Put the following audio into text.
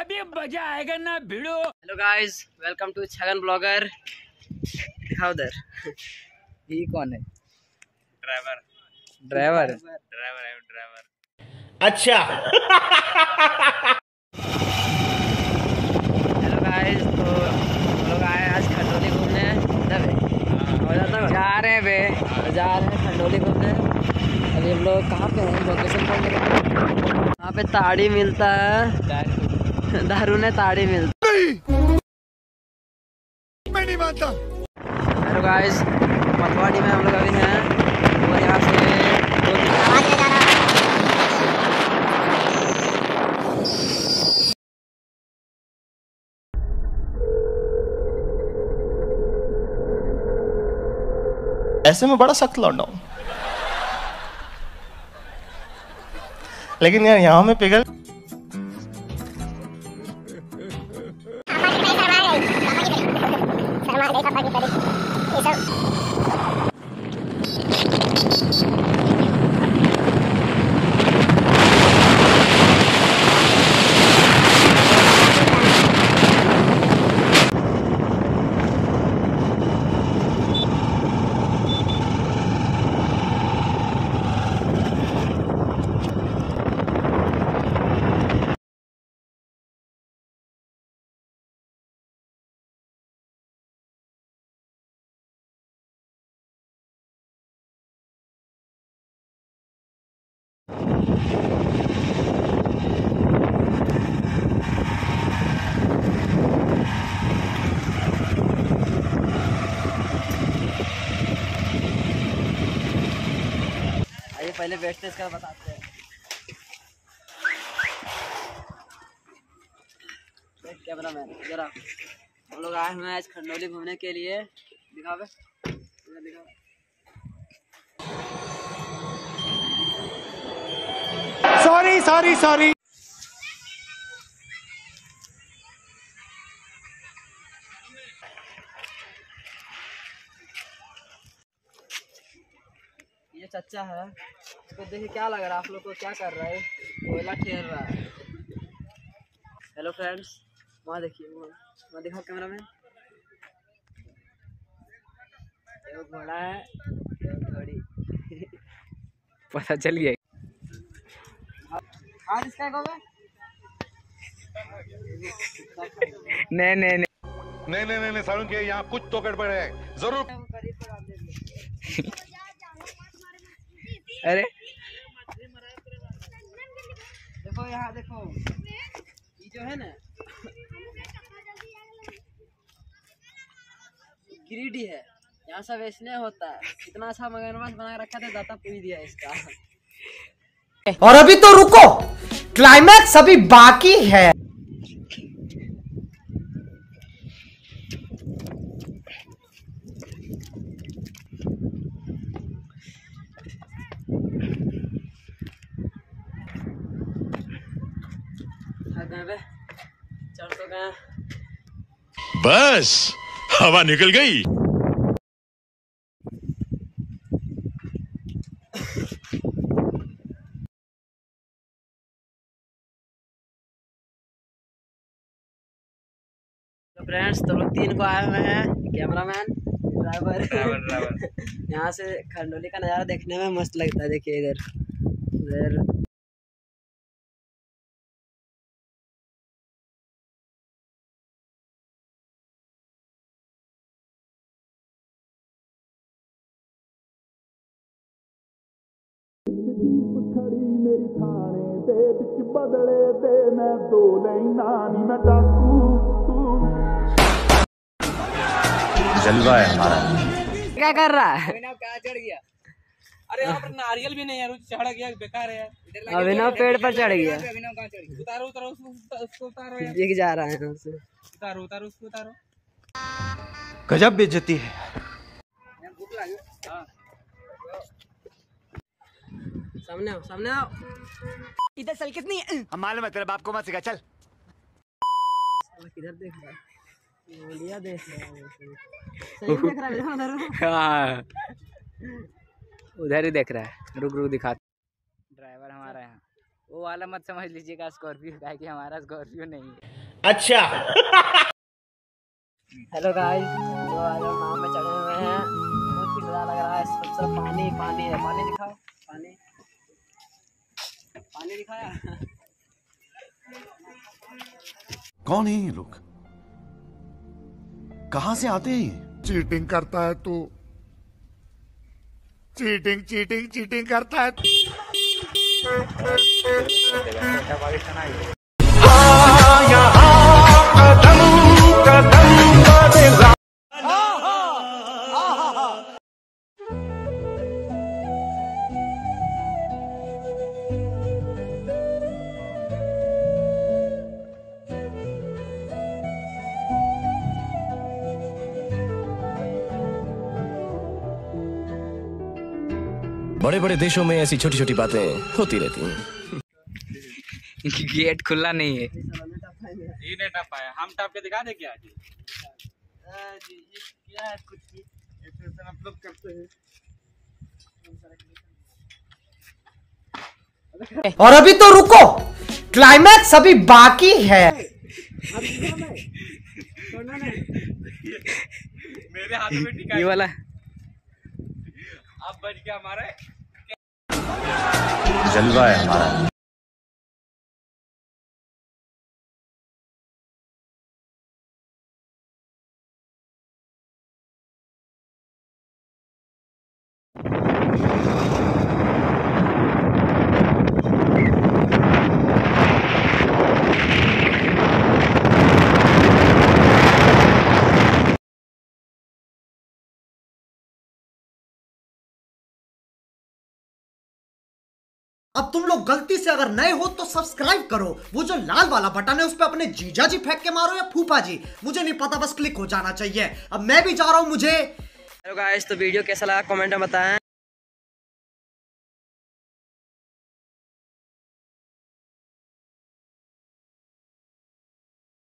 अभी मजा आएगा ना भिड़ो। Hello guys, welcome to Chhagan blogger. दिखाओ उधर। ये कौन है? Driver driver. अच्छा। हेलो गाइस, तो हम लोग आए आज खंडोली घूमने। जा रहे हैं खंडोली घूमने। अभी हम लोग कहाँ पे हैं? लोकेशन पर वहाँ पे ताड़ी मिलता है। दारू ने ताड़ी मिलता है। मैं नहीं मानता। हेलो गाइस, मतवाड़ी में हम लोग अभी हैं और यहाँ से ऐसे में बड़ा सख्त लौंडा हूं, लेकिन यार यहाँ में पिघल। पहले बैठते इसका बताते हैं। कैमरा मैन जरा, हम लोग आए हुए हैं आज खंडोली घूमने के लिए। दिखाओ दिखाओ। सॉरी। ये चच्चा है, इसको देखिए क्या लग रहा है? आप लोग को क्या कर रहा है? कोयला ठेर रहा है। हेलो फ्रेंड्स, वहाँ देखिए, वहाँ दिखाओ कैमरा में। एक घोड़ा है, एक घोड़ी। पता चल गया। आज इसका कहोगे? नहीं सारुण के यहाँ कुछ तो गड़बड़ है जरूर। अरे देखो यहाँ देखो, ये जो है ना गिरिडीह है, यहाँ सब ऐसने होता है। इतना अच्छा मगरमच्छ बना रखा था, दाता पूरी दिया इसका। और अभी तो रुको, क्लाइमैक्स अभी बाकी है। चल तो गए, बस हवा निकल गई। फ्रेंड्स तो लोग 3 को आए हुए हैं, कैमरामैन, ड्राइवर। यहाँ से खंडोली का नज़ारा देखने में मस्त लगता है। देखिए इधर खड़ी मेरी थाने दे विच बदले दे मैं दो लेना नी मैं डाकू। जलवा है हमारा। क्या कर रहा है? क्या चढ़ गया? अरे यहाँ पर नारियल भी नहीं है, चढ़ गया, बेकार है। अभिनव पेड़ पर चढ़ गया। उतारो उसको उतारो यार। दिख जा रहा है हमसे। उतारो उसको उतारो। गजब बेइज्जती है। सामने आओ। इधर चल कितनी हम मालूम है तेरे बाप को मत सिखा, चल। किधर देख रहा है? लिया देख रहा है। सही देख रहा है उधर। हाँ, उधर ही देख रहा है। रुक दिखा। ड्राइवर हमारा यहाँ वो वाला मत समझ लीजिएगा स्कॉर्पियो का, कि हमारा स्कॉर्पियो नहीं है। अच्छा। हेलो गाइस, तो आज हम नाव में चढ़े हुए हैं। बहुत ही मजा लग रहा है। सब तरफ पानी पानी है। पानी दिखाओ, पानी पानी दिखाया। कौन है ये लोग, कहां से आते हैं? चीटिंग करता है तू, चीटिंग चीटिंग चीटिंग करता है। बड़े बड़े देशों में ऐसी छोटी छोटी बातें होती रहती हैं। गेट खुला नहीं है। ये नहीं टप पाया, हम टप के दिखा दे क्या? और अभी तो रुको, क्लाइमैक्स अभी बाकी है। मेरे हाथों में टिका ये वाला अब बच गया हमारा। जलवा है हमारा। अब तुम लोग गलती से अगर नए हो तो सब्सक्राइब करो। वो जो लाल वाला बटन है उस पर अपने जीजा जी फेंक के मारो या फूफा जी, मुझे नहीं पता, बस क्लिक हो जाना चाहिए। अब मैं भी जा रहा हूं। मुझे हेलो गाइस, तो वीडियो कैसा लगा कमेंट में बताएं।